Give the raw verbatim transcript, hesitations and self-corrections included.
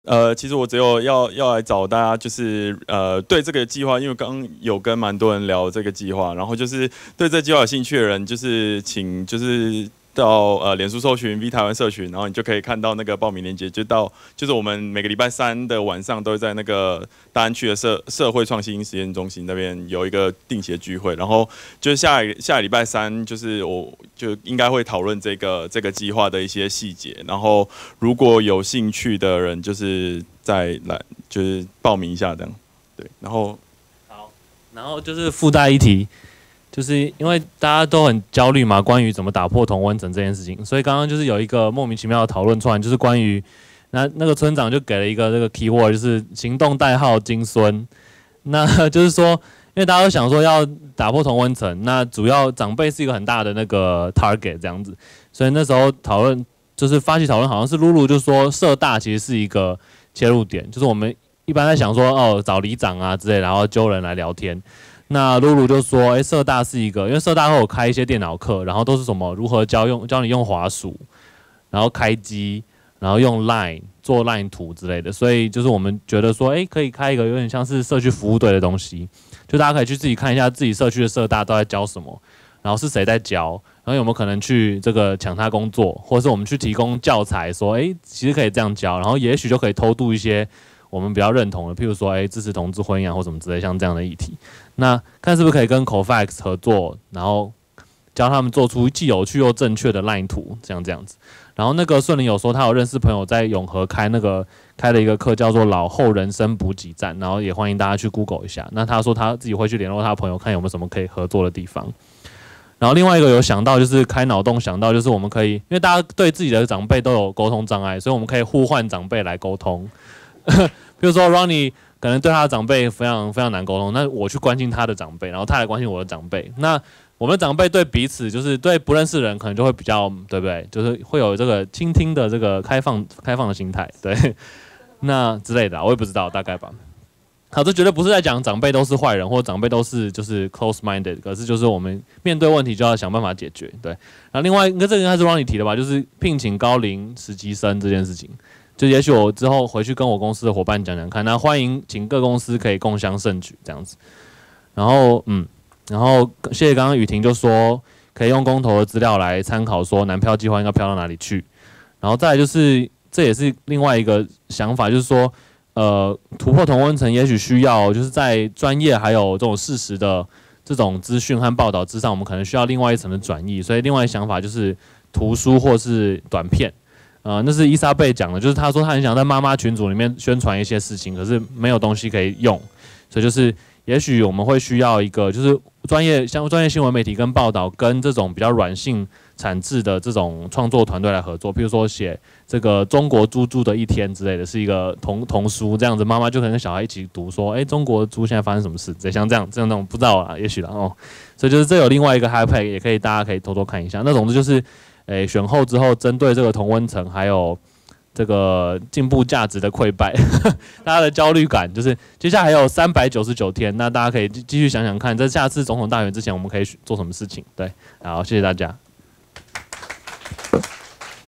呃，其实我只有要要来找大家，就是呃，对这个计划，因为刚刚有跟蛮多人聊这个计划，然后就是对这个计划有兴趣的人，就是请就是到呃脸书搜寻 V 台湾社群，然后你就可以看到那个报名链接，就到就是我们每个礼拜三的晚上都会在那个大安区的社社会创新实验中心那边有一个定期的聚会，然后就是下下礼拜三就是我就应该会讨论这个这个计划的一些细节，然后如果有兴趣的人就是再来就是报名一下这样，对，然后好，然后就是附带一提。就是因为大家都很焦虑嘛，关于怎么打破同温层这件事情，所以刚刚就是有一个莫名其妙的讨论出来，就是关于那那个村长就给了一个这个 keyword， 就是行动代号金孙。那就是说，因为大家都想说要打破同温层，那主要长辈是一个很大的那个 target 这样子，所以那时候讨论就是发起讨论，好像是露露就说社大其实是一个切入点，就是我们一般在想说哦找里长啊之类，然后揪人来聊天。那露露就说：“哎，社大是一个，因为社大会有开一些电脑课，然后都是什么如何教用教你用滑鼠，然后开机，然后用 Line 做 Line 图之类的，所以就是我们觉得说，哎，可以开一个有点像是社区服务队的东西，就大家可以去自己看一下自己社区的社大都在教什么，然后是谁在教，然后有没有可能去这个抢他工作，或者是我们去提供教材，说，哎，其实可以这样教，然后也许就可以偷渡一些。”我们比较认同的，譬如说，哎，支持同志婚姻或什么之类，像这样的议题，那看是不是可以跟 Cofax 合作，然后教他们做出既有趣又正确的 line 图，这样这样子。然后那个顺林有说，他有认识朋友在永和开那个开了一个课，叫做老后人生补给站，然后也欢迎大家去 Google 一下。那他说他自己会去联络他的朋友，看有没有什么可以合作的地方。然后另外一个有想到就是开脑洞想到就是我们可以，因为大家对自己的长辈都有沟通障碍，所以我们可以互换长辈来沟通。比如说 Ronnie 可能对他的长辈非常非常难沟通，那我去关心他的长辈，然后他来关心我的长辈，那我们的长辈对彼此就是对不认识的人可能就会比较对不对？就是会有这个倾听的这个开放开放的心态，对，那之类的我也不知道大概吧。好，这绝对不是在讲长辈都是坏人，或长辈都是就是 close minded， 可是就是我们面对问题就要想办法解决，对。然后另外一个这个应该是 Ronnie 提的吧，就是聘请高龄实习生这件事情。就也许我之后回去跟我公司的伙伴讲讲看，那欢迎请各公司可以共襄盛举这样子。然后嗯，然后谢谢刚刚雨婷就说可以用公投的资料来参考，说南漂计划应该漂到哪里去。然后再来就是这也是另外一个想法，就是说呃突破同温层，也许需要就是在专业还有这种事实的这种资讯和报道之上，我们可能需要另外一层的转译。所以另外一想法就是图书或是短片。呃，那是伊莎贝讲的，就是他说他很想在妈妈群组里面宣传一些事情，可是没有东西可以用，所以就是也许我们会需要一个就是专业像专业新闻媒体跟报道跟这种比较软性产制的这种创作团队来合作，譬如说写这个中国猪猪的一天之类的，是一个童童书这样子，妈妈就可能跟小孩一起读说，哎，中国猪现在发生什么事？像这样这样那种不知道啊，也许啦哦，所以就是这有另外一个 hashtag 也可以大家可以偷偷看一下，那总之就是。诶，选后之后，针对这个同温层还有这个进步价值的溃败，大家的焦虑感，就是接下来还有三百九十九天，那大家可以继续想想看，在下次总统大选之前，我们可以做什么事情？对，好，谢谢大家。